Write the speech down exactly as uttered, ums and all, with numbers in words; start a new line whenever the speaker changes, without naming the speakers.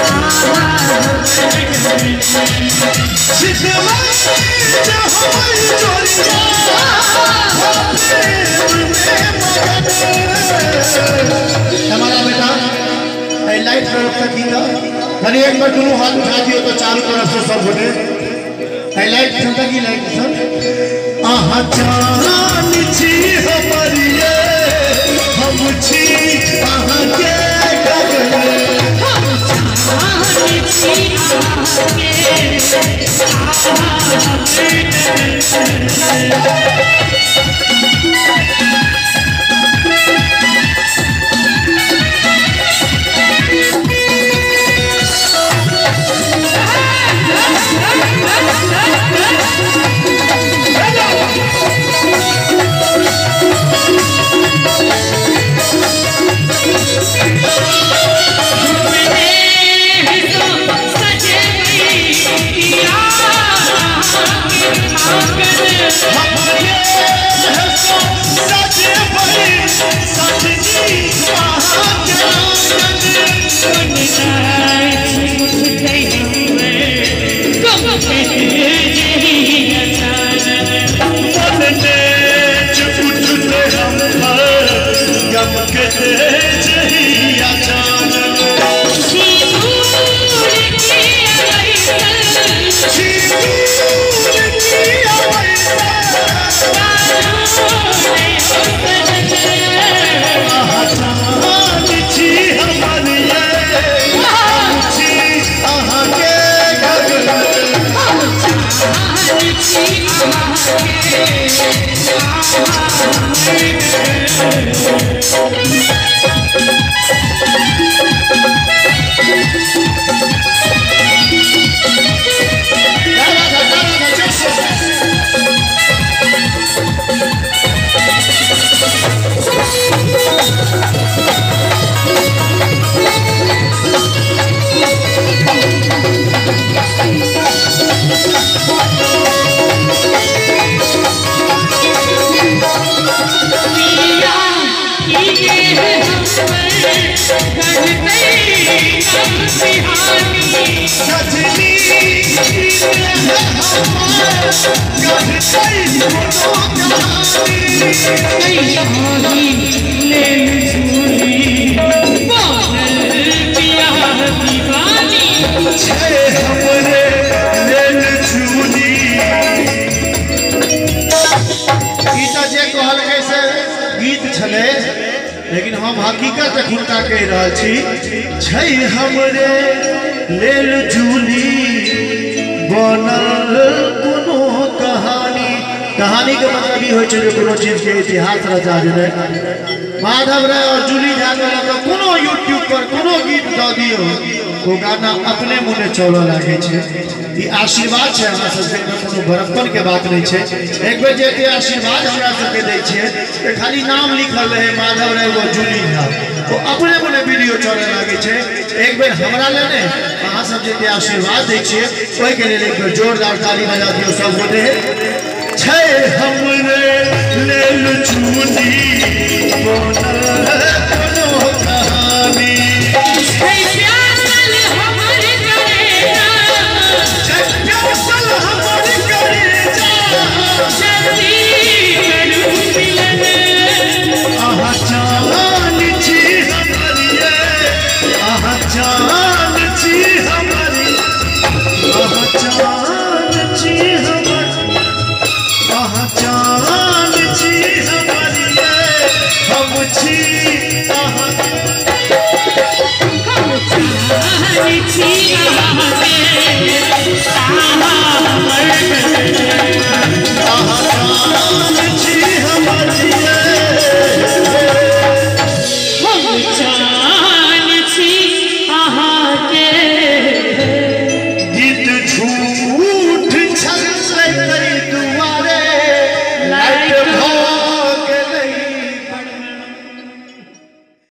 हमारा बेटा लाइट तक धनी एक बार दोनों हाथ उठा दियो तो चारों तरफ से सब होने लाइट चलता की लाइट सब आहा जान छी हमारी हम छी आहा के गगन हम जान छी आहा के लेकिन हम हकीकत खुलता कह रहा छी छै हमरे लेल झूली बनल कोनो कहानी कहानी के मतलब ई होय छै जे कोनो चीज के इतिहास रचा जेना माधव राय और जूली झा के कोनो यूट्यूब पर कोनो गीत द दियो वो गाना अपने मुने चलऽ लागे छै ई आशीर्वाद छै हमरा सबके कोनो बड़प्पन के बात नहीं छै एक बेर जे आशीर्वाद हमरा सबके दै छै त खाली नाम लिखल रहे माधव राय वो जूली झा तो अपने मुने वीडियो चलऽ लागे छै एक बेर हमरा लेने अहाँ सब जे आशीर्वाद दै छियै ओइ के लेल एक बेर जोरदार ताली बजा दियौ सब गोटे छै हमरे लेल झूली बनल कोनो कहानी छै प्यासल हमर करेजा छै प्यासल हमर करेजा जल्दी करू मिलन आहा जान छी हमर ये आहा जान